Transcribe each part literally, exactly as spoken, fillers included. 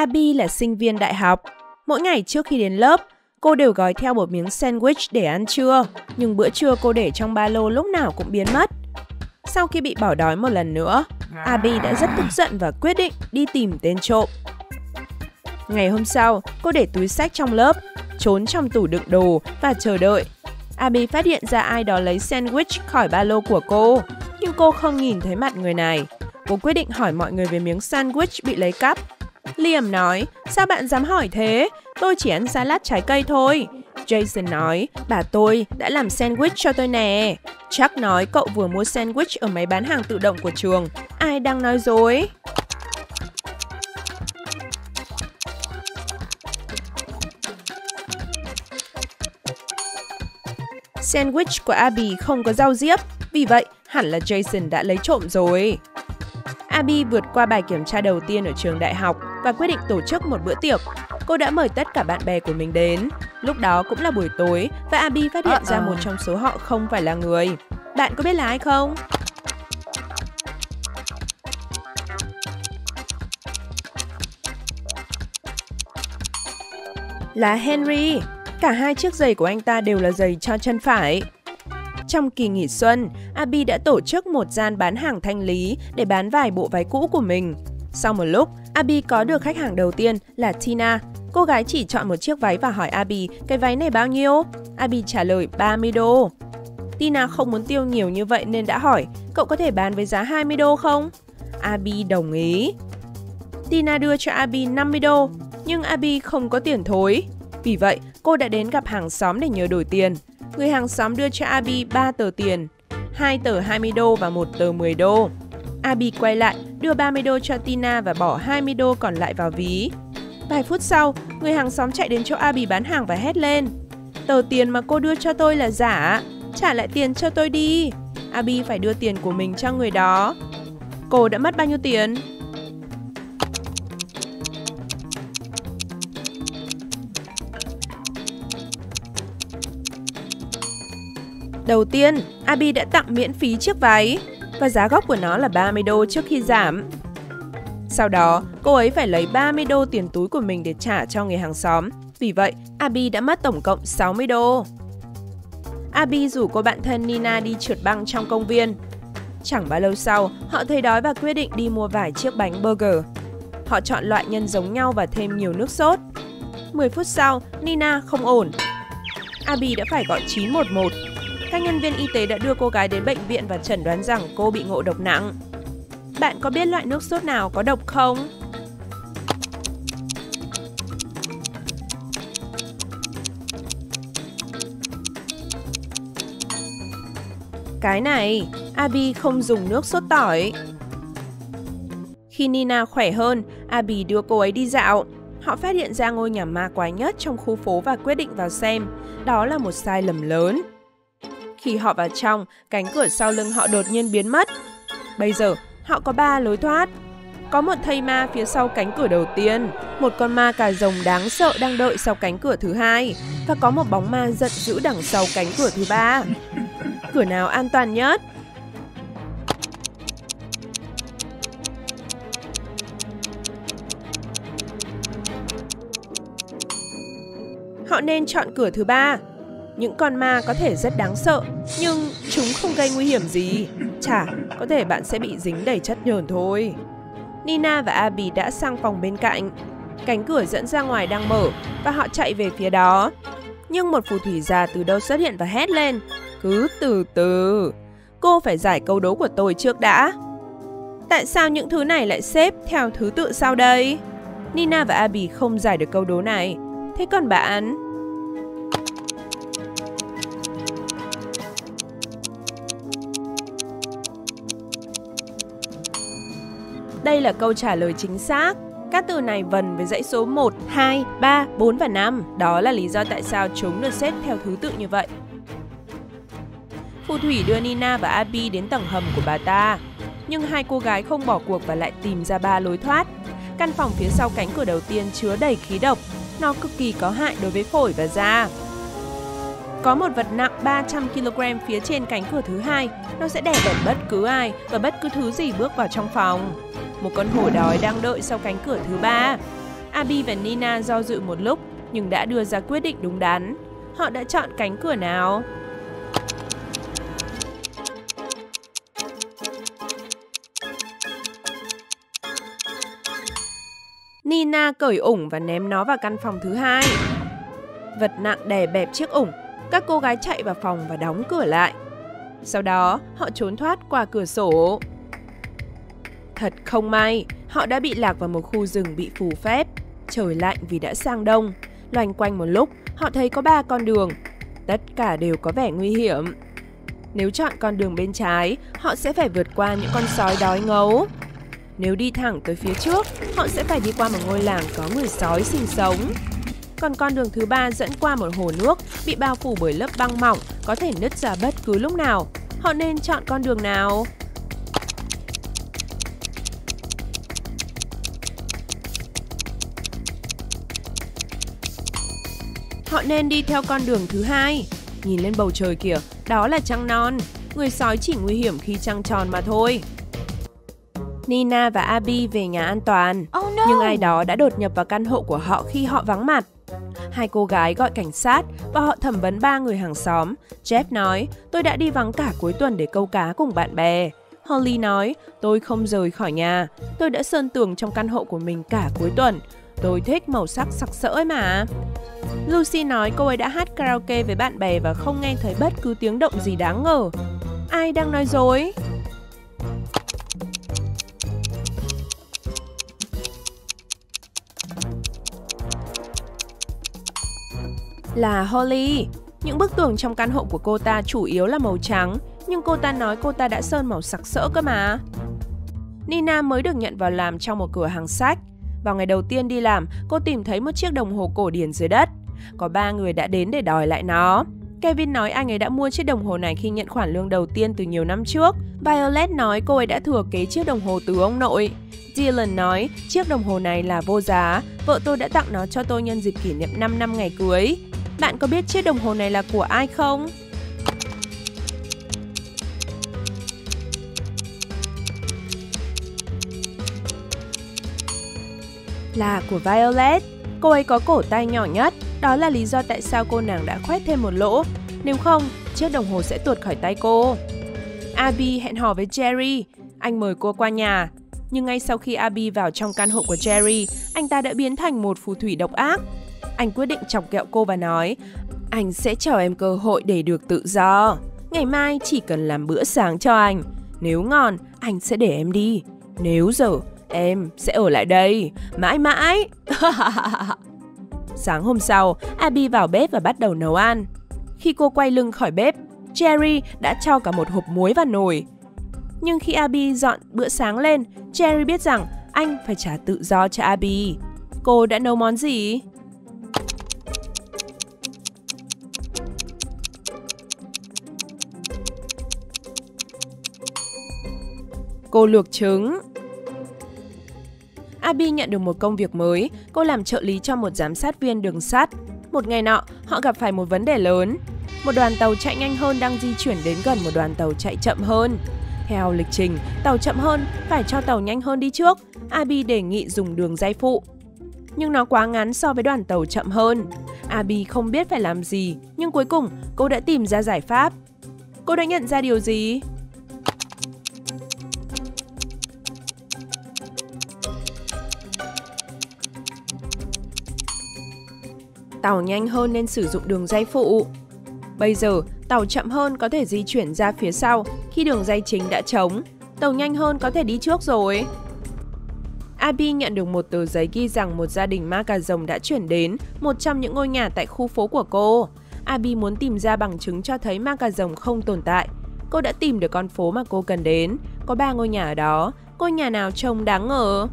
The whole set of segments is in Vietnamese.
Abby là sinh viên đại học. Mỗi ngày trước khi đến lớp, cô đều gói theo một miếng sandwich để ăn trưa, nhưng bữa trưa cô để trong ba lô lúc nào cũng biến mất. Sau khi bị bỏ đói một lần nữa, Abby đã rất tức giận và quyết định đi tìm tên trộm. Ngày hôm sau, cô để túi xách trong lớp, trốn trong tủ đựng đồ và chờ đợi. Abby phát hiện ra ai đó lấy sandwich khỏi ba lô của cô, nhưng cô không nhìn thấy mặt người này. Cô quyết định hỏi mọi người về miếng sandwich bị lấy cắp. Liam nói, sao bạn dám hỏi thế? Tôi chỉ ăn salad trái cây thôi. Jason nói, bà tôi đã làm sandwich cho tôi nè. Chuck nói cậu vừa mua sandwich ở máy bán hàng tự động của trường. Ai đang nói dối? Sandwich của Abby không có rau diếp, vì vậy hẳn là Jason đã lấy trộm rồi. Abby vượt qua bài kiểm tra đầu tiên ở trường đại học và quyết định tổ chức một bữa tiệc. Cô đã mời tất cả bạn bè của mình đến. Lúc đó cũng là buổi tối và Abby phát hiện ra một trong số họ không phải là người. Bạn có biết là ai không? Là Henry. Cả hai chiếc giày của anh ta đều là giày cho chân phải. Trong kỳ nghỉ xuân, Abby đã tổ chức một gian bán hàng thanh lý để bán vài bộ váy cũ của mình. Sau một lúc, Abby có được khách hàng đầu tiên là Tina. Cô gái chỉ chọn một chiếc váy và hỏi Abby, cái váy này bao nhiêu? Abby trả lời ba mươi đô. Tina không muốn tiêu nhiều như vậy nên đã hỏi, cậu có thể bán với giá hai mươi đô không? Abby đồng ý. Tina đưa cho Abby năm mươi đô, nhưng Abby không có tiền thối. Vì vậy, cô đã đến gặp hàng xóm để nhờ đổi tiền. Người hàng xóm đưa cho Abby ba tờ tiền, hai tờ hai mươi đô và một tờ mười đô. Abby quay lại, đưa ba mươi đô cho Tina và bỏ hai mươi đô còn lại vào ví. Vài phút sau, người hàng xóm chạy đến chỗ Abby bán hàng và hét lên. Tờ tiền mà cô đưa cho tôi là giả, trả lại tiền cho tôi đi. Abby phải đưa tiền của mình cho người đó. Cô đã mất bao nhiêu tiền? Đầu tiên, Abby đã tặng miễn phí chiếc váy và giá gốc của nó là ba mươi đô trước khi giảm. Sau đó, cô ấy phải lấy ba mươi đô tiền túi của mình để trả cho người hàng xóm. Vì vậy, Abby đã mất tổng cộng sáu mươi đô. Abby rủ cô bạn thân Nina đi trượt băng trong công viên. Chẳng bao lâu sau, họ thấy đói và quyết định đi mua vài chiếc bánh burger. Họ chọn loại nhân giống nhau và thêm nhiều nước sốt. mười phút sau, Nina không ổn. Abby đã phải gọi chín một một. Các nhân viên y tế đã đưa cô gái đến bệnh viện và chẩn đoán rằng cô bị ngộ độc nặng. Bạn có biết loại nước sốt nào có độc không? Cái này, Abby không dùng nước sốt tỏi. Khi Nina khỏe hơn, Abby đưa cô ấy đi dạo. Họ phát hiện ra ngôi nhà ma quái nhất trong khu phố và quyết định vào xem. Đó là một sai lầm lớn. Khi họ vào trong, cánh cửa sau lưng họ đột nhiên biến mất. Bây giờ, họ có ba lối thoát. Có một thây ma phía sau cánh cửa đầu tiên, một con ma cà rồng đáng sợ đang đợi sau cánh cửa thứ hai, và có một bóng ma giận dữ đằng sau cánh cửa thứ ba. Cửa nào an toàn nhất? Họ nên chọn cửa thứ ba. Những con ma có thể rất đáng sợ, nhưng chúng không gây nguy hiểm gì. Chả, có thể bạn sẽ bị dính đầy chất nhờn thôi. Nina và Abby đã sang phòng bên cạnh. Cánh cửa dẫn ra ngoài đang mở và họ chạy về phía đó. Nhưng một phù thủy già từ đâu xuất hiện và hét lên. Cứ từ từ, cô phải giải câu đố của tôi trước đã. Tại sao những thứ này lại xếp theo thứ tự sau đây? Nina và Abby không giải được câu đố này. Thế còn bạn? Đây là câu trả lời chính xác. Các từ này vần với dãy số một, hai, ba, bốn và năm. Đó là lý do tại sao chúng được xếp theo thứ tự như vậy. Phù thủy đưa Nina và Abby đến tầng hầm của bà ta. Nhưng hai cô gái không bỏ cuộc và lại tìm ra ba lối thoát. Căn phòng phía sau cánh cửa đầu tiên chứa đầy khí độc. Nó cực kỳ có hại đối với phổi và da. Có một vật nặng ba trăm ki lô gam phía trên cánh cửa thứ hai. Nó sẽ đè bẹp bất cứ ai và bất cứ thứ gì bước vào trong phòng. Một con hổ đói đang đợi sau cánh cửa thứ ba. Abby và Nina do dự một lúc nhưng đã đưa ra quyết định đúng đắn. Họ đã chọn cánh cửa nào? Nina cởi ủng và ném nó vào căn phòng thứ hai. Vật nặng đè bẹp chiếc ủng. Các cô gái chạy vào phòng và đóng cửa lại. Sau đó, họ trốn thoát qua cửa sổ. Thật không may, họ đã bị lạc vào một khu rừng bị phù phép. Trời lạnh vì đã sang đông. Loanh quanh một lúc, họ thấy có ba con đường. Tất cả đều có vẻ nguy hiểm. Nếu chọn con đường bên trái, họ sẽ phải vượt qua những con sói đói ngấu. Nếu đi thẳng tới phía trước, họ sẽ phải đi qua một ngôi làng có người sói sinh sống. Còn con đường thứ ba dẫn qua một hồ nước bị bao phủ bởi lớp băng mỏng, có thể nứt ra bất cứ lúc nào. Họ nên chọn con đường nào? Họ nên đi theo con đường thứ hai. Nhìn lên bầu trời kìa, đó là trăng non. Người sói chỉ nguy hiểm khi trăng tròn mà thôi. Nina và Abby về nhà an toàn. Oh no. Nhưng ai đó đã đột nhập vào căn hộ của họ khi họ vắng mặt. Hai cô gái gọi cảnh sát và họ thẩm vấn ba người hàng xóm. Jeff nói, tôi đã đi vắng cả cuối tuần để câu cá cùng bạn bè. Holly nói, tôi không rời khỏi nhà. Tôi đã sơn tường trong căn hộ của mình cả cuối tuần. Tôi thích màu sắc sặc sỡ mà. Lucy nói cô ấy đã hát karaoke với bạn bè và không nghe thấy bất cứ tiếng động gì đáng ngờ. Ai đang nói dối? Là Holly. Những bức tường trong căn hộ của cô ta chủ yếu là màu trắng, nhưng cô ta nói cô ta đã sơn màu sặc sỡ cơ mà. Nina mới được nhận vào làm trong một cửa hàng sách. Vào ngày đầu tiên đi làm, cô tìm thấy một chiếc đồng hồ cổ điển dưới đất. Có ba người đã đến để đòi lại nó. Kevin nói anh ấy đã mua chiếc đồng hồ này khi nhận khoản lương đầu tiên từ nhiều năm trước. Violet nói cô ấy đã thừa kế chiếc đồng hồ từ ông nội. Dylan nói chiếc đồng hồ này là vô giá. Vợ tôi đã tặng nó cho tôi nhân dịp kỷ niệm năm năm ngày cưới. Bạn có biết chiếc đồng hồ này là của ai không? Là của Violet. Cô ấy có cổ tay nhỏ nhất. Đó là lý do tại sao cô nàng đã khoét thêm một lỗ. Nếu không, chiếc đồng hồ sẽ tuột khỏi tay cô. Abby hẹn hò với Jerry. Anh mời cô qua nhà. Nhưng ngay sau khi Abby vào trong căn hộ của Jerry, anh ta đã biến thành một phù thủy độc ác. Anh quyết định chọc ghẹo cô và nói, anh sẽ cho em cơ hội để được tự do. Ngày mai chỉ cần làm bữa sáng cho anh. Nếu ngon, anh sẽ để em đi. Nếu dở, em sẽ ở lại đây mãi mãi. Sáng hôm sau, Abby vào bếp và bắt đầu nấu ăn. Khi cô quay lưng khỏi bếp, Jerry đã cho cả một hộp muối vào nồi. Nhưng khi Abby dọn bữa sáng lên, Jerry biết rằng anh phải trả tự do cho Abby. Cô đã nấu món gì? Cô luộc trứng. Abby nhận được một công việc mới. Cô làm trợ lý cho một giám sát viên đường sắt. Một ngày nọ, họ gặp phải một vấn đề lớn. Một đoàn tàu chạy nhanh hơn đang di chuyển đến gần một đoàn tàu chạy chậm hơn. Theo lịch trình, tàu chậm hơn phải cho tàu nhanh hơn đi trước. Abby đề nghị dùng đường ray phụ. Nhưng nó quá ngắn so với đoàn tàu chậm hơn. Abby không biết phải làm gì, nhưng cuối cùng cô đã tìm ra giải pháp. Cô đã nhận ra điều gì? Tàu nhanh hơn nên sử dụng đường ray phụ. Bây giờ, tàu chậm hơn có thể di chuyển ra phía sau khi đường ray chính đã trống. Tàu nhanh hơn có thể đi trước rồi. Abby nhận được một tờ giấy ghi rằng một gia đình ma cà rồng đã chuyển đến một trong những ngôi nhà tại khu phố của cô. Abby muốn tìm ra bằng chứng cho thấy ma cà rồng không tồn tại. Cô đã tìm được con phố mà cô cần đến. Có ba ngôi nhà ở đó. Ngôi nhà nào trông đáng ngờ?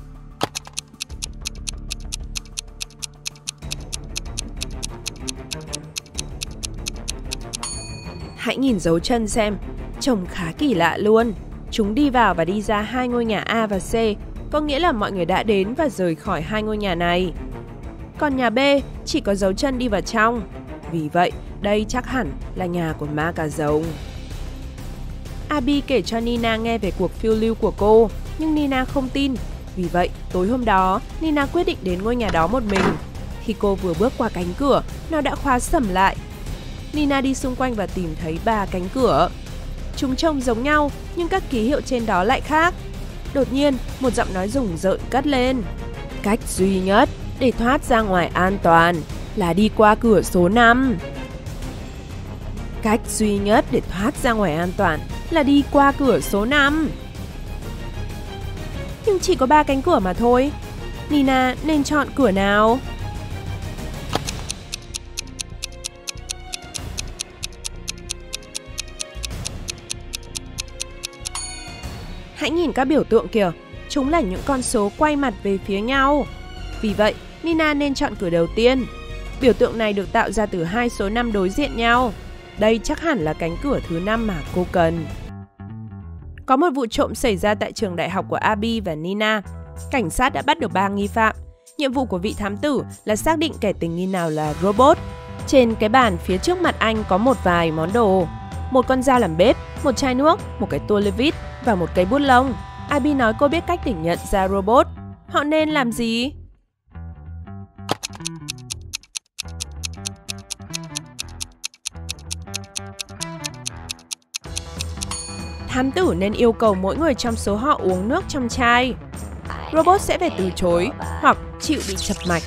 Hãy nhìn dấu chân xem, trông khá kỳ lạ luôn. Chúng đi vào và đi ra hai ngôi nhà A và C, có nghĩa là mọi người đã đến và rời khỏi hai ngôi nhà này. Còn nhà B chỉ có dấu chân đi vào trong. Vì vậy, đây chắc hẳn là nhà của ma cà rồng. Abby kể cho Nina nghe về cuộc phiêu lưu của cô, nhưng Nina không tin. Vì vậy, tối hôm đó, Nina quyết định đến ngôi nhà đó một mình. Khi cô vừa bước qua cánh cửa, nó đã khóa sầm lại. Nina đi xung quanh và tìm thấy ba cánh cửa. Chúng trông giống nhau, nhưng các ký hiệu trên đó lại khác. Đột nhiên, một giọng nói rùng rợn cất lên. Cách duy nhất để thoát ra ngoài an toàn là đi qua cửa số năm. Cách duy nhất để thoát ra ngoài an toàn là đi qua cửa số năm. Nhưng chỉ có ba cánh cửa mà thôi. Nina nên chọn cửa nào? Hãy nhìn các biểu tượng kìa. Chúng là những con số quay mặt về phía nhau. Vì vậy, Nina nên chọn cửa đầu tiên. Biểu tượng này được tạo ra từ hai số năm đối diện nhau. Đây chắc hẳn là cánh cửa thứ năm mà cô cần. Có một vụ trộm xảy ra tại trường đại học của Abby và Nina. Cảnh sát đã bắt được ba nghi phạm. Nhiệm vụ của vị thám tử là xác định kẻ tình nghi nào là robot. Trên cái bàn phía trước mặt anh có một vài món đồ. Một con dao làm bếp, một chai nước, một cái tua lê vít và một cây bút lông. Abby nói cô biết cách để nhận ra robot. Họ nên làm gì? Thám tử nên yêu cầu mỗi người trong số họ uống nước trong chai. Robot sẽ phải từ chối hoặc chịu bị chập mạch.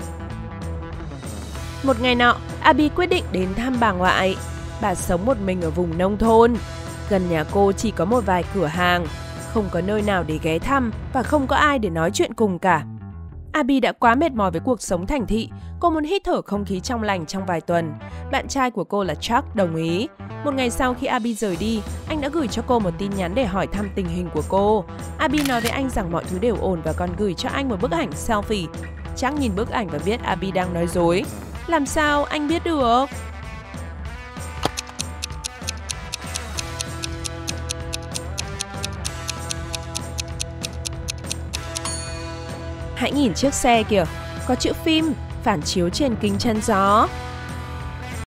Một ngày nọ, Abby quyết định đến thăm bà ngoại. Bà sống một mình ở vùng nông thôn. Gần nhà cô chỉ có một vài cửa hàng, không có nơi nào để ghé thăm và không có ai để nói chuyện cùng cả. Abby đã quá mệt mỏi với cuộc sống thành thị. Cô muốn hít thở không khí trong lành trong vài tuần. Bạn trai của cô là Chuck đồng ý. Một ngày sau khi Abby rời đi, anh đã gửi cho cô một tin nhắn để hỏi thăm tình hình của cô. Abby nói với anh rằng mọi thứ đều ổn và còn gửi cho anh một bức ảnh selfie. Chuck nhìn bức ảnh và biết Abby đang nói dối. Làm sao anh biết được? Hãy nhìn chiếc xe kìa, có chữ phim phản chiếu trên kính chắn gió.